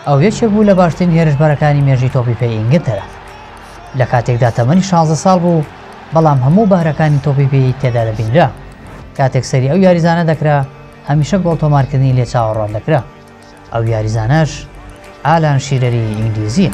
ئەو یەکێک بوو لە باشترین هێرشبەرەکانی مێژی تۆپی پێی ئینگلتەرە. لە کاتێکدا تەمەنی 16 ساڵ بوو، بەڵام هەموو بەهرەکانی تۆپی پێی تێدا دەبینرا. کاتێک سەری ئەو یاریزانە دەکرا، هەمیشە گۆڵ تۆمارکردنی لێ چاوەڕوان دەکرا. ئەو یاریزانەش ئالان شیرەری ئینگلیزیە.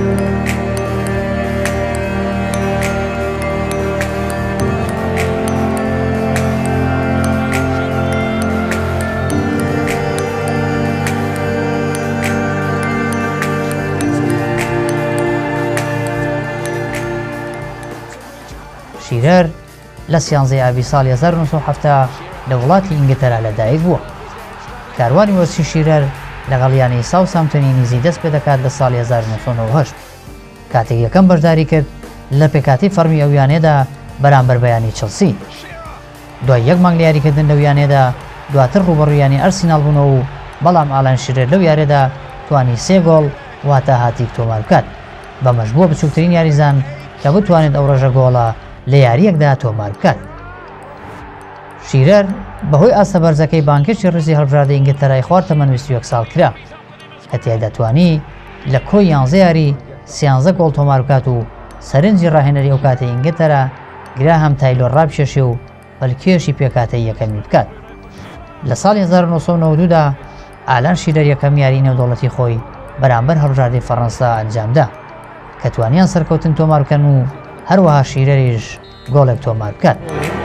شیرەر لە 13 ئابی ساڵی 1970 لە وڵاتی ئینگلتەرا لەدایک بووە. کاروانی وەرزشی شیرەر لەگەڵیانی ساوثهامپتۆنی نزی دەست پێ دەکات لە ساڵی 1998 کاتێک یەکەم بەشداری کرد لە پێکاتی فەرمی ئەو یانێدا بەرامبەر بەیانی چڵسی. دوای یەک مانگ لە یاریکردن لەو یانێدا دواتر ڕوبەڕوویانی ئەرسیناڵ بوونەوە و بەڵام ئالان شیرەر لەو یارێدا توانی 3 گۆڵ واتە هاتیک تۆمار بکات، بەمەش بووە بچووکترین یاریزان کە بتوانێت ئەو ڕێژە گۆڵە لە یاریەکدا تۆمار بکات. شیرەر بەهۆی ئاستە بەرزەکەی بانکێکی ڕزی هەڵبژاردەی ئینگلتەرای خوارد تەمەن 21 ساڵ کرا کە تێدا توانی لە کۆی 11 یاری 13 گۆڵ تۆمار بکات و سەرنجی ڕاهێنەری ئەو کاتەی ئینگلتەرا گراهام تایلۆر ڕابکێشێ و بەلکێشی پێکاتەی یەکەمی بکات. لە ساڵی 1992دا ئالان شیرەر یەکەم یاری نێودەوڵەتی خۆی بەرامبەر هەڵبژاردەی فەڕەنسا ئەنجامدا کە توانیان سەرکەوتن تۆمار بکەن و هەروەها شیرەریش گۆڵێک تۆمار بکات.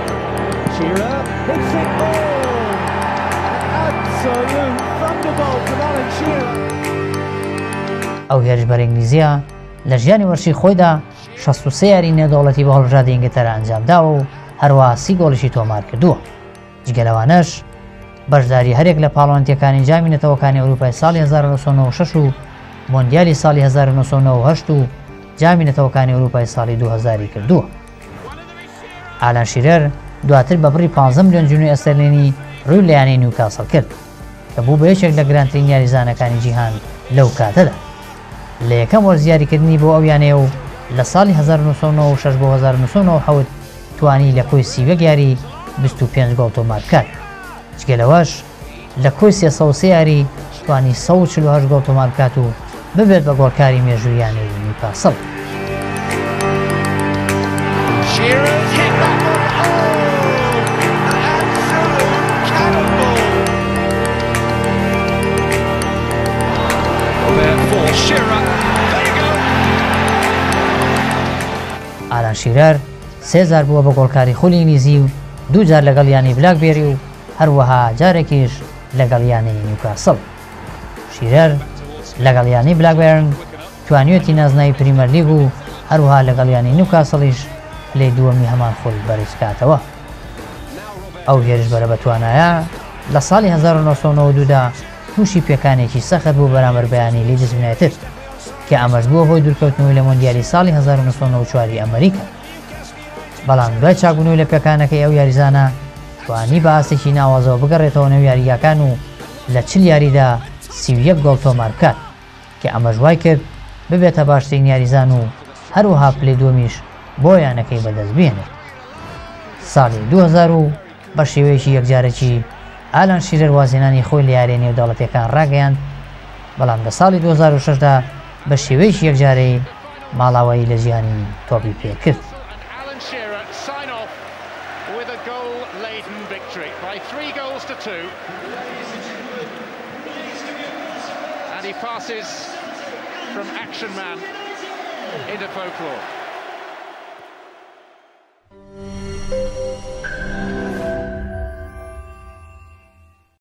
ئەو هێرشبەر ئینگلیزیە لە ژیانی وەرشی خۆیدا 63 یاری نێودەوڵەتی بە هەڵبژاردەی ئینگلتەرا ئەنجامداوە و هەروەها 30 گۆڵیشی تۆمار کردووە. جگەلەوانەش بەشداری هەرێک لە پاڵەوانتیەکانی جامی نەتەوەکانی ئەوروپای ساڵی 1996 و مۆندیالی ساڵی 1998 و جامی نەتەوەکانی ئەوروپای ساڵی 2000 کردووە. ئالان شیرەر دواتر بە بڕی 15 ملیۆن جنوی ئەستەرلینی ڕووی لە یانەی نیوکاسڵ کرد کە بوو بە یەکێک لە گرانترین یاریزانەکانی جیهان لەو کاتەدا. لە یەکەم وەرزیاریکردنی بۆ ئەو یانەیە و لە ساڵی 1996 بۆ 1997 توانی لە کۆی 30 یاری 25 گۆڵ تۆمار بکات. جگەلەوەش لە کۆی 303 یاری توانی 148 گۆڵ تۆمار بکات و ببێت بە گۆڵکاری مێژووی یانەی نیوکاسڵ. ئالان شیرەر 3000 بووە بە گۆڵکاری خولی ئینگلیزی و 2 جار لەگەڵ یانی بلاکبێری و هەروەها جارێکیش لەگەڵ یانەی نیوکاسڵ. شیرەر لەگەڵ یانی بلاکبێرن توانیوەتی نازناوی پریمەر لیگ و هەروەها لەگەڵ یانی نیوکاسڵیش لێ دووەمی هەمان خۆی بەرز بکاتەوە. ئەو هێرشبەرە بە توانایە لە ساڵی 1992دا تووشی پێکانێکی سەخت بوو بەرامبەر بەیانی لیدز یونایتد کە ئەمەش بووە هۆی دوورکەوتنەوەی لە مۆندیالی ساڵی 1994 ئەمریکا. بەڵام دوای چاکبوونەوەی لە پێکانەکەی ئەو یاریزانە توانی بە ئاستێکی ناوازەوە بگەڕێتەوە نەو یاریگاکان و لە 40 یاریدا 31 گۆڵ تۆمار بکات کە ئەمەش وای کرد ببێتە باشترین یاریزان و هەروەها پلەی دووەمیش بۆ یانەکەی بەدەست بێنێت. ساڵی 2000 بە شێوەیەکی یەکجارێکی ئالان شیرەر وازێنانی خۆی لە یاریە نێودەوڵەتیەکان ڕاگەیاند، بەڵام لە ساڵی 2006دا بە شێوەیەکی یەکجارەی ماڵاوایی لە ژیانی تۆپی پێ کرد. And he passes from action man into folklore.